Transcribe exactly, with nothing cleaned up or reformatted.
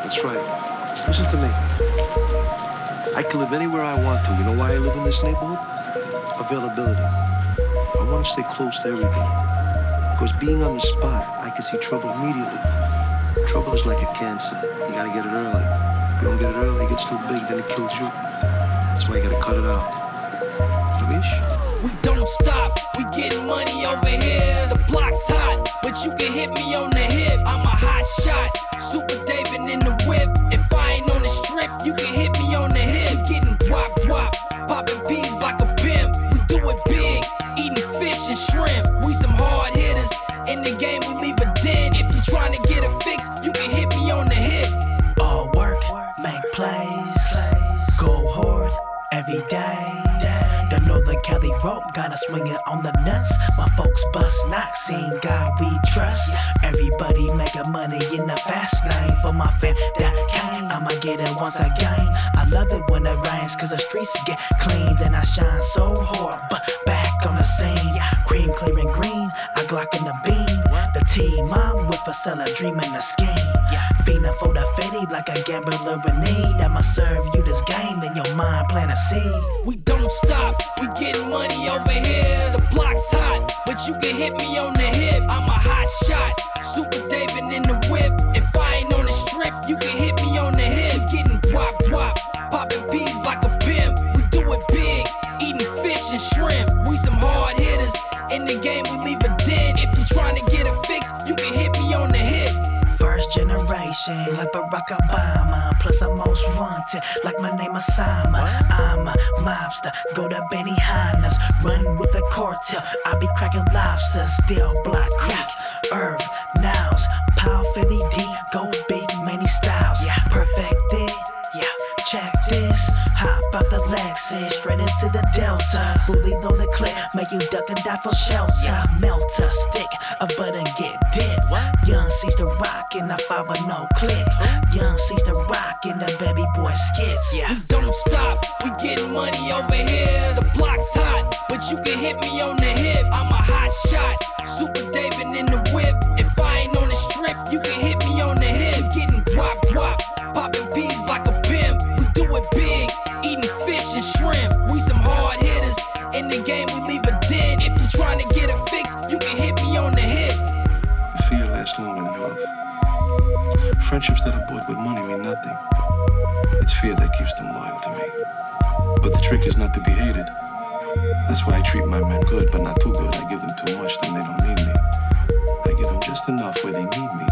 That's right. Listen to me. I can live anywhere I want to. You know why I live in this neighborhood? Availability. I want to stay close to everything. Because being on the spot, I can see trouble immediately. Trouble is like a cancer. You gotta get it early. If you don't get it early, it gets too big, then it kills you. That's why you gotta cut it out. Wish? We don't stop, we getting money over here. The block's hot, but you can hit me on the hip. I'm a hot shot, Super David in the whip. If I ain't on the strip, you can hit me on the hip. Getting guap guap, popping peas like a pimp. We do it big, eating fish and shrimp. We some hard hitters, in the game we leave a dent. If you trying to get a fix, you can hit me on the hip. All work, make plays, go hard every day. The Northern Cali rope got us swinging on the nuts. My folks bust knocks, in God we trust. Everybody making money in the fast lane. For my fam that came, I'ma get it once again. I love it when it rains, cause the streets get clean. Then I shine so hard, but back on the scene. Cream clear and green, I Glock in the beam. The team I'm with a seller, dreaming the scheme. Feeling for the fitty like a gambler in need. I'ma serve you this game, in your mind plant a seed. We don't stop, we getting money over here. The block's hot, but you can hit me on the hip. I'm a hot shot, Super David in the whip. If I ain't on the strip, you can hit me on the hip. Getting guap guap, popping peas like a pimp. We do it big, eating fish and shrimp. We some hard hitters, in the game we leave a dent. If you trying to get a fix, you can hit me on the hip. First generation, like Barack Obama. Plus I'm most wanted, like my name Osama. I'm a mobster, go to Benihana's. Run with the cartel, I be cracking lobsters. Still Block Creek, Irv, Nows. Pow fifty D, go big, many styles. Perfect it, yeah, check this. Hop out the Lexus, straight into the Delta. Fully load the clip, make you duck and dive for shelter. Melt a stick, a button get dipped. Young sees the rock in a five or no click. Young sees the rock in the baby boy skits. We don't stop, we getting money over here. The block's hot, but you can hit me on the hip. I'm a hot shot, Super David in the whip. If I ain't on the strip, you can hit me on the hip. Getting guap guap, popping peas like a pimp. We do it big, eating fish and shrimp. We some hard hitters, in the game we leave a dent. If you trying to get a fix, you can hit me on the hip. Fear lasts longer than love. Friendships that are bought with money mean nothing. It's fear that keeps them loyal to me. But the trick is not to be hated. That's why I treat my men good, but not too good. I give them too much, then they don't need me. I give them just enough where they need me.